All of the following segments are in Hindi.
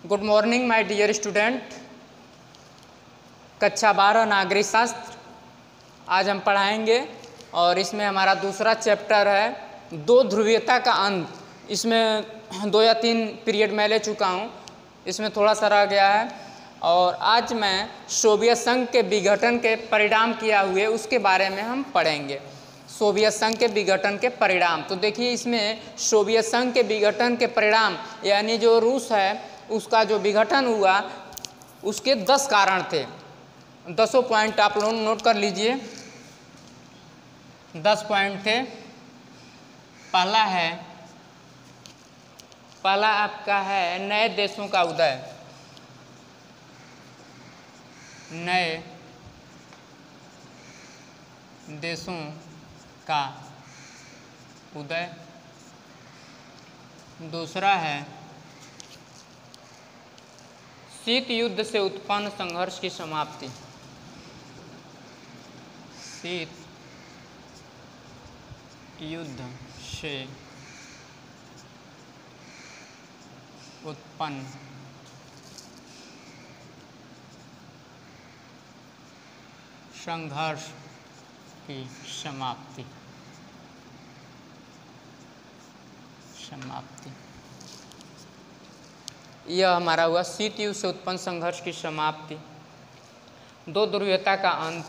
Good morning my dear student. कक्षा 12 नागरिक शास्त्र आज हम पढ़ाएंगे और इसमें हमारा दूसरा चैप्टर है दो ध्रुवीयता का अंत। इसमें 2 या 3 पीरियड मैं ले चुका हूँ, इसमें थोड़ा सा रह गया है और आज मैं सोवियत संघ के विघटन के परिणाम किया हुए उसके बारे में हम पढ़ेंगे। सोवियत संघ के विघटन के परिणाम, तो देखिए इसमें सोवियत संघ के विघटन के परिणाम यानी जो रूस है उसका जो विघटन हुआ उसके 10 कारण थे। 10 पॉइंट आप लोग नोट कर लीजिए। 10 पॉइंट थे। पहला आपका है नए देशों का उदय। नए देशों का उदय। दूसरा है शीत युद्ध से उत्पन्न संघर्ष की समाप्ति। शीत युद्ध से उत्पन्न संघर्ष की समाप्ति। यह हमारा हुआ शीत युद्ध से उत्पन्न संघर्ष की समाप्ति। दो ध्रुवीयता का अंत।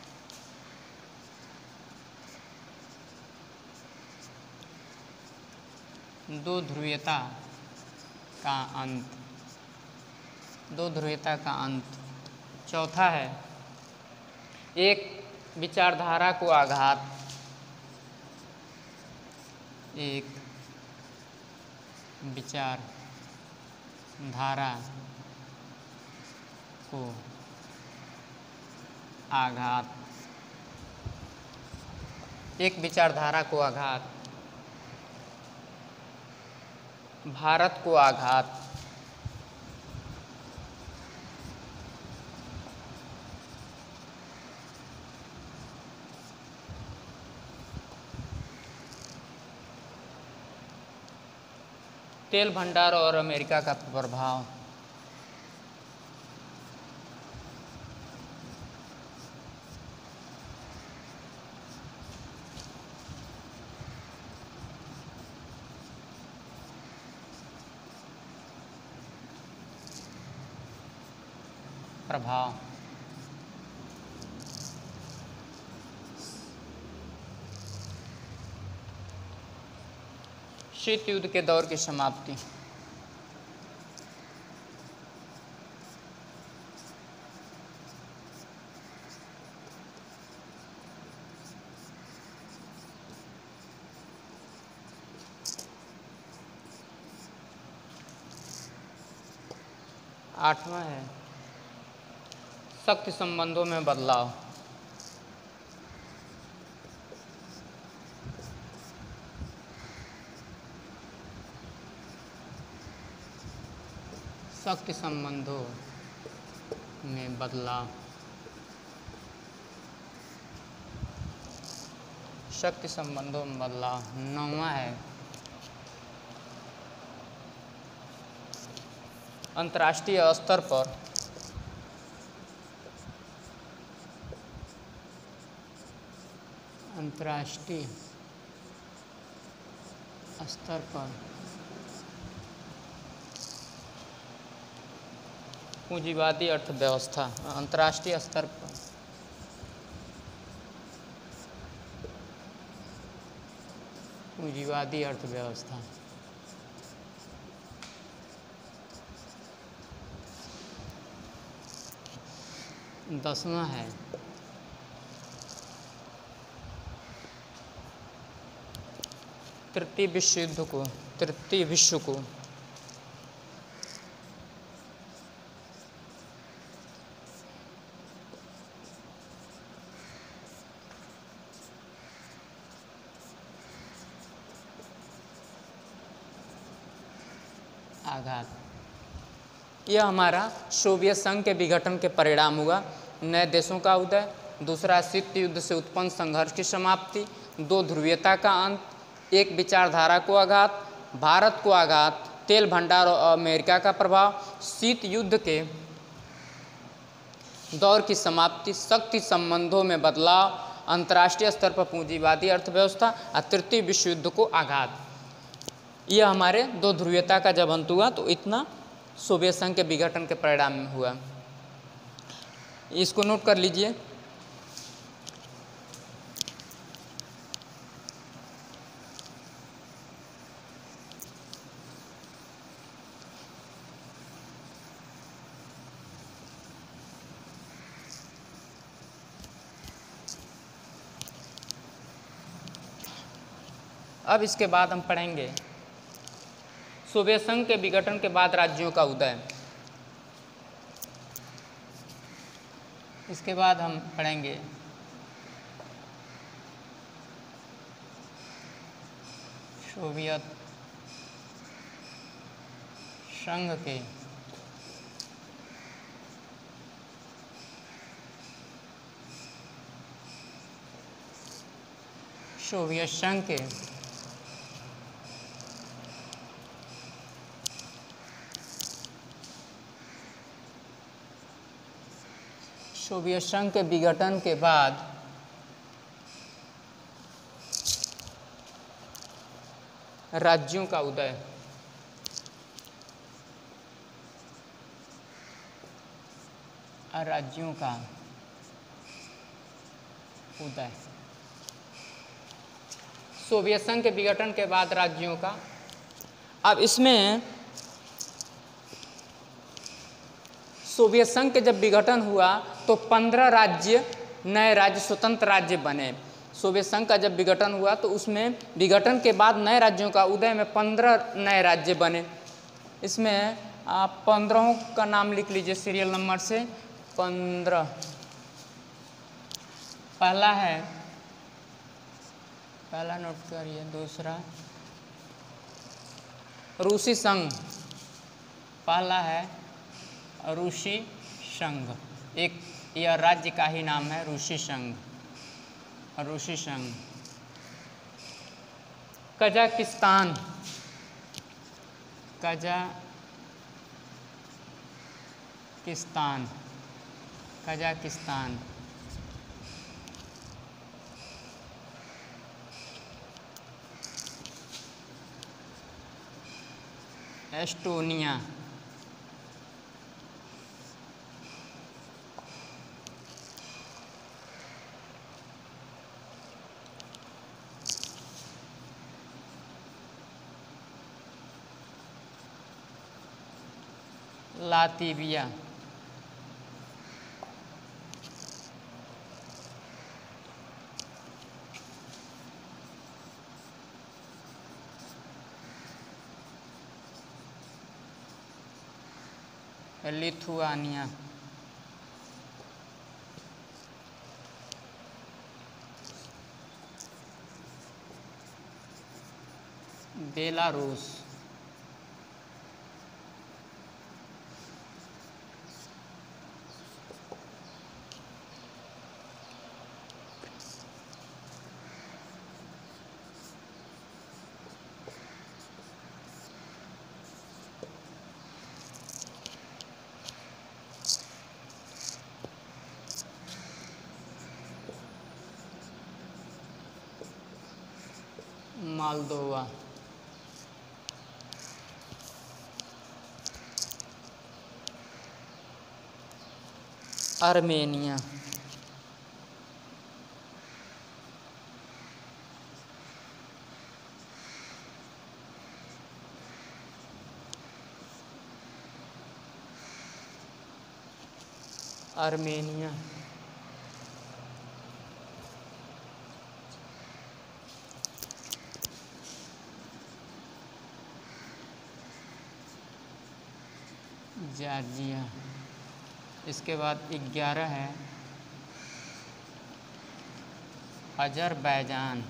दो ध्रुवीयता का अंत। दो ध्रुवीयता का अंत। चौथा है एक विचारधारा को आघात। एक विचारधारा को आघात। एक विचारधारा को आघात। भारत को आघात। तेल भंडार और अमेरिका का प्रभाव। शीत युद्ध के दौर की समाप्ति। आठवां है शक्ति संबंधों में बदलाव। शक्ति संबंधों में बदलाव। शक्ति संबंधों में बदलाव। 9वां है अंतर्राष्ट्रीय स्तर पर पूंजीवादी अर्थव्यवस्था। अंतर्राष्ट्रीय स्तर पर पूंजीवादी अर्थव्यवस्था। 10वां है तृतीय विश्व को आघात। यह हमारा सोवियत संघ के विघटन के परिणाम हुआ। नए देशों का उदय। दूसरा शीत युद्ध से उत्पन्न संघर्ष की समाप्ति। दो ध्रुवीयता का अंत। एक विचारधारा को आघात। भारत को आघात। तेल भंडार और अमेरिका का प्रभाव, शीत युद्ध के दौर की समाप्ति, शक्ति संबंधों में बदलाव, अंतर्राष्ट्रीय स्तर पर पूंजीवादी अर्थव्यवस्था और तृतीय विश्व युद्ध को आघात। यह हमारे दो ध्रुवीयता का जब अंत हुआ तो इतना सोवियत संघ के विघटन के परिणाम में हुआ। इसको नोट कर लीजिए। अब इसके बाद हम पढ़ेंगे सोवियत संघ के विघटन के बाद राज्यों का उदय। इसके बाद हम पढ़ेंगे सोवियत संघ के सोवियत संघ के सोवियत संघ के विघटन के बाद राज्यों का उदय। राज्यों का उदय। सोवियत संघ के विघटन के बाद राज्यों का। अब इसमें सोवियत संघ के जब विघटन हुआ तो 15 राज्य नए राज्य स्वतंत्र राज्य बने। सोवियत संघ का जब विघटन हुआ तो उसमें विघटन के बाद नए राज्यों का उदय में 15 नए राज्य बने। इसमें आप 15 का नाम लिख लीजिए सीरियल नंबर से। 15 पहला है, पहला नोट करिए। दूसरा रूसी संघ, पहला है रूसी संघ। एक यह राज्य का ही नाम है रूसी संघ। रूसी संघ। Kazakhstan, Kazakhstan, Kazakhstan. Estonia, Latvia, Lithuania, Belarus, Moldova, Armenia, Armenia, Georgia. इसके बाद 11 है अजरबैजान,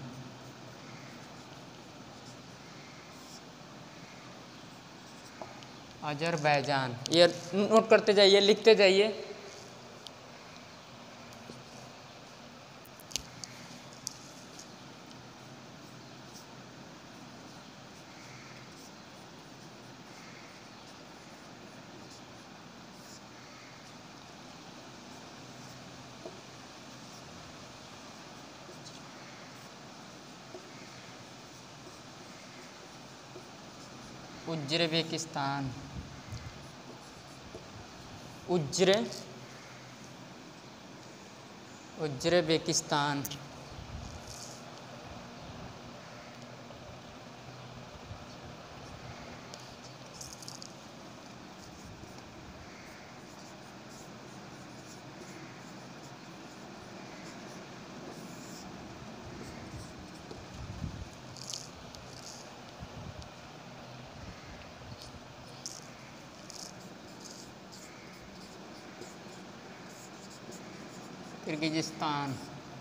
अजरबैजान। ये नोट करते जाइए, लिखते जाइए। Uzbekistan, Uzbekistan. किर्गिज़स्तान।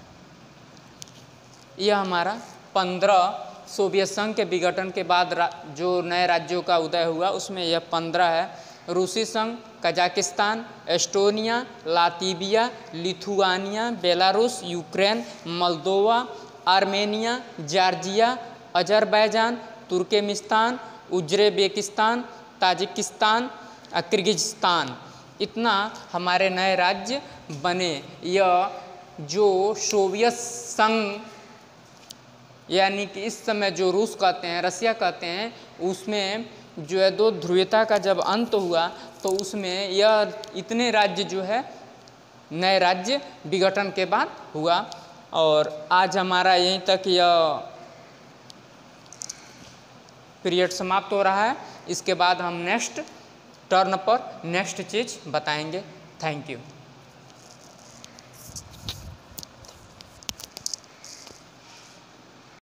यह हमारा 15 सोवियत संघ के विघटन के बाद जो नए राज्यों का उदय हुआ उसमें यह 15 है। रूसी संघ, Kazakhstan, Estonia, Latvia, Lithuania, Belarus, Ukraine, Moldova, Armenia, Georgia, Azerbaijan, Turkmenistan, Uzbekistan, Tajikistan, Kyrgyzstan. इतना हमारे नए राज्य बने। यह जो सोवियत संघ यानी कि इस समय जो रूस कहते हैं, रसिया कहते हैं, उसमें जो है 2 ध्रुवीयता का जब अंत हुआ तो उसमें यह इतने राज्य जो है नए राज्य विघटन के बाद हुआ। और आज हमारा यहीं तक यह पीरियड समाप्त हो रहा है। इसके बाद हम नेक्स्ट टर्न पर नेक्स्ट चीज़ बताएंगे। Thank you.